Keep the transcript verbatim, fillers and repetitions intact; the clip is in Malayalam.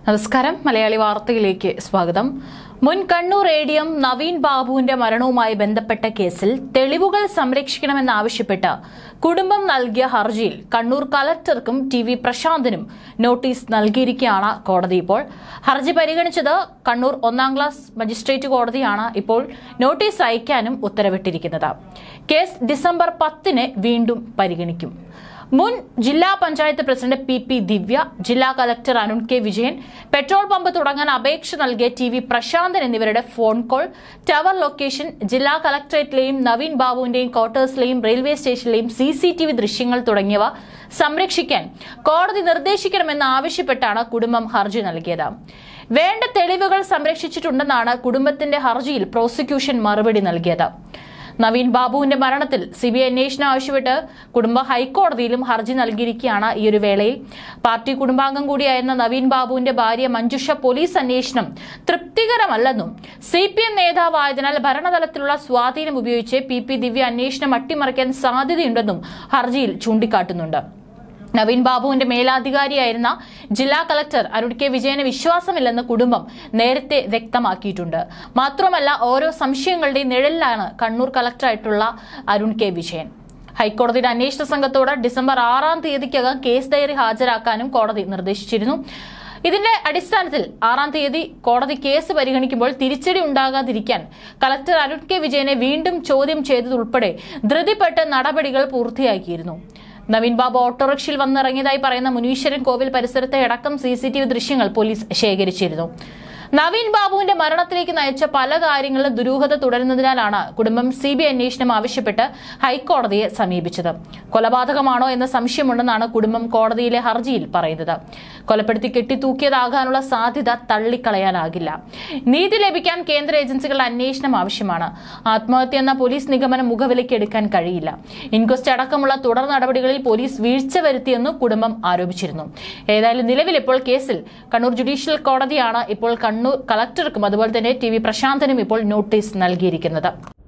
നമസ്കാരം മലയാളി വാർത്തയിലേക്ക് സ്വാഗതം. മുൻ Kannur A D M Naveen ബാബുവിന്റെ മരണവുമായി ബന്ധപ്പെട്ട കേസിൽ തെളിവുകൾ സംരക്ഷിക്കണമെന്നാവശ്യപ്പെട്ട് കുടുംബം നൽകിയ ഹർജിയിൽ കണ്ണൂർ കലക്ടർക്കും ടി വി പ്രശാന്തനും നോട്ടീസ് നൽകിയിരിക്കുകയാണ് കോടതി. ഇപ്പോൾ ഹർജി പരിഗണിച്ചത് കണ്ണൂർ ഒന്നാം ക്ലാസ് മജിസ്ട്രേറ്റ് കോടതിയാണ്. ഇപ്പോൾ നോട്ടീസ് അയക്കാനും ഉത്തരവിട്ടിരിക്കുന്നത്. കേസ് ഡിസംബർ പത്തിന് വീണ്ടും പരിഗണിക്കും. മുൻ ജില്ലാ panchayat president P P Divya, ജില്ലാ collector Arun K Vijayan, petrol pump തുടങ്ങാൻ അപേക്ഷ നൽകിയ ടി വി പ്രശാന്തൻ എന്നിവരുടെ ഫോൺ കോൾ, ടവർ ലൊക്കേഷൻ, ജില്ലാ കലക്ടറേറ്റിലെയും നവീൻ ബാബുവിന്റെയും ക്വാർട്ടേഴ്സിലെയും റെയിൽവേ സ്റ്റേഷനിലെയും സി സി ടി വി ദൃശ്യങ്ങൾ തുടങ്ങിയവ സംരക്ഷിക്കാൻ കോടതി നിർദ്ദേശിക്കണമെന്ന് ആവശ്യപ്പെട്ടാണ് കുടുംബം ഹർജി നൽകിയത്. വേണ്ട തെളിവുകൾ സംരക്ഷിച്ചിട്ടുണ്ടെന്നാണ് കുടുംബത്തിന്റെ ഹർജിയിൽ പ്രോസിക്യൂഷൻ മറുപടി നൽകിയത്. നവീൻ ബാബുവിന്റെ മരണത്തിൽ സി ബി ഐ അന്വേഷണം ആവശ്യപ്പെട്ട് കുടുംബം ഹൈക്കോടതിയിലും ഹർജി നൽകിയിരിക്കുകയാണ്. ഈ ഒരു വേളയിൽ പാർട്ടി കുടുംബാംഗം കൂടിയായിരുന്ന നവീൻ ബാബുവിന്റെ ഭാര്യ മഞ്ജുഷ പോലീസ് അന്വേഷണം തൃപ്തികരമല്ലെന്നും സി പി എം നേതാവായതിനാൽ ഭരണതലത്തിലുള്ള സ്വാധീനം ഉപയോഗിച്ച് പി പി ദിവ്യ അന്വേഷണം അട്ടിമറിക്കാൻ സാധ്യതയുണ്ടെന്നും ഹർജിയിൽ ചൂണ്ടിക്കാട്ടുന്നുണ്ട്. നവീൻ ബാബുവിന്റെ മേലാധികാരിയായിരുന്ന ജില്ലാ കലക്ടർ അരുൺ കെ വിജയന് വിശ്വാസമില്ലെന്ന് കുടുംബം നേരത്തെ വ്യക്തമാക്കിയിട്ടുണ്ട്. മാത്രമല്ല, ഓരോ സംശയങ്ങളുടെയും നിഴലിലാണ് കണ്ണൂർ കലക്ടറായിട്ടുള്ള അരുൺ കെ വിജയൻ. ഹൈക്കോടതിയുടെ അന്വേഷണ സംഘത്തോട് ഡിസംബർ ആറാം തീയതിക്കകം കേസ് ഡയറി ഹാജരാക്കാനും കോടതി നിർദ്ദേശിച്ചിരുന്നു. ഇതിന്റെ അടിസ്ഥാനത്തിൽ ആറാം തീയതി കോടതി കേസ് പരിഗണിക്കുമ്പോൾ തിരിച്ചടി ഉണ്ടാകാതിരിക്കാൻ കലക്ടർ അരുൺ കെ വിജയനെ വീണ്ടും ചോദ്യം ചെയ്തതുൾപ്പെടെ ധൃതിപ്പെട്ട് നടപടികൾ പൂർത്തിയാക്കിയിരുന്നു. നവീൻ ബാബു ഓട്ടോറിക്ഷയിൽ വന്നിറങ്ങിയതായി പറയുന്ന മുനീശ്വരൻ കോവിൽ പരിസരത്തെ അടക്കം സി സി ടി വി ദൃശ്യങ്ങൾ പോലീസ് ശേഖരിച്ചിരുന്നു. നവീൻ ബാബുവിന്റെ മരണത്തിലേക്ക് നയിച്ച പല കാര്യങ്ങളിലും ദുരൂഹത തുടരുന്നതിനാലാണ് കുടുംബം സി ബി ഐ അന്വേഷണം ആവശ്യപ്പെട്ട് ഹൈക്കോടതിയെ സമീപിച്ചത്. കൊലപാതകമാണോ എന്ന സംശയമുണ്ടെന്നാണ് കുടുംബം കോടതിയിലെ ഹർജിയിൽ പറയുന്നത്. കൊലപ്പെടുത്തി കെട്ടിത്തൂക്കിയതാകാനുള്ള സാധ്യത തള്ളിക്കളയാനാകില്ല. നീതി ലഭിക്കാൻ കേന്ദ്ര ഏജൻസികളുടെ അന്വേഷണം ആവശ്യമാണ്. ആത്മഹത്യ എന്ന പോലീസ് നിഗമനം മുഖവിലയ്ക്ക് എടുക്കാൻ കഴിയില്ല. ഇൻക്വസ്റ്റ് അടക്കമുള്ള തുടർ നടപടികളിൽ പോലീസ് വീഴ്ച വരുത്തിയെന്ന് കുടുംബം ആരോപിച്ചിരുന്നു. ഏതായാലും നിലവിൽ ഇപ്പോൾ കേസിൽ കണ്ണൂർ ജുഡീഷ്യൽ കോടതിയാണ് ഇപ്പോൾ കണ്ണൂർ കളക്ടർക്കും അതുപോലെ തന്നെ ടി വി പ്രശാന്തനും ഇപ്പോൾ നോട്ടീസ് നൽകിയിരിക്കുന്നത്.